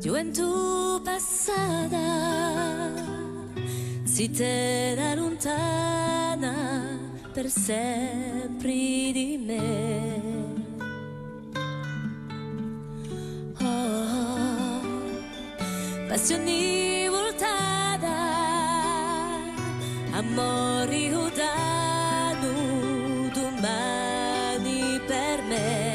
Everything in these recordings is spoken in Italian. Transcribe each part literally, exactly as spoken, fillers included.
gioventù passata si te la lontana per sempre di me. Oh, passioni voltada, amori udano domani per me.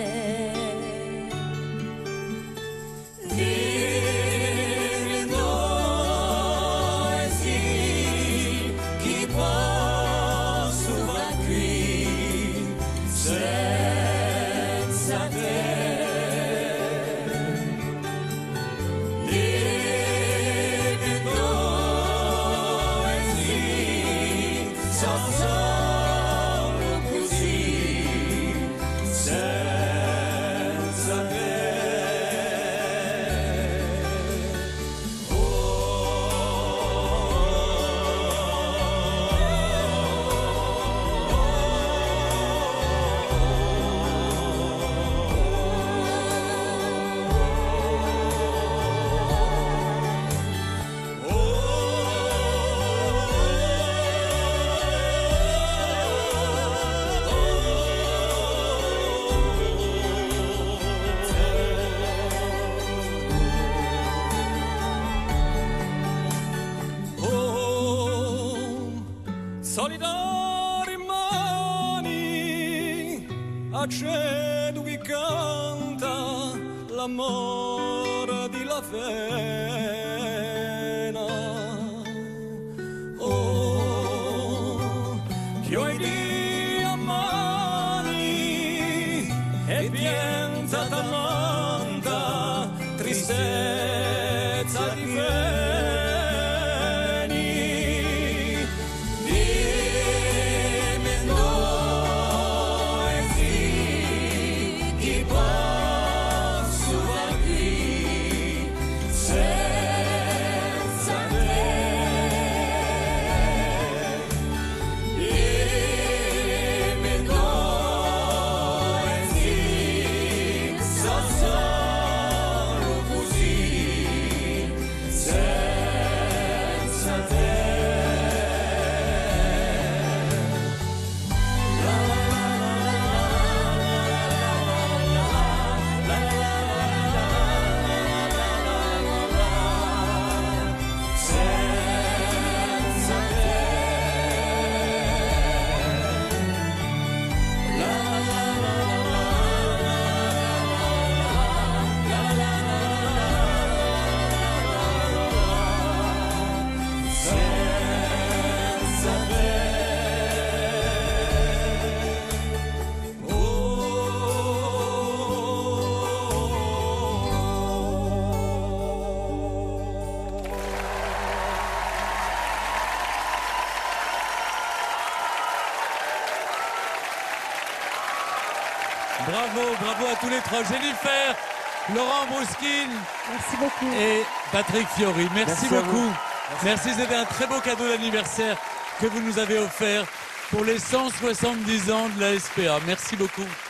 Solidari mani, accedo che canta l'amore di la fena. Oh, chioi di amani e pienza tanta tristezza di fena. Bravo, bravo à tous les trois. Jennifer, Laurent Brouskine. Merci beaucoup. Et Patrick Fiori. Merci, Merci beaucoup. Merci. Merci, c'était un très beau cadeau d'anniversaire que vous nous avez offert pour les cent soixante-dix ans de la S P A. Merci beaucoup.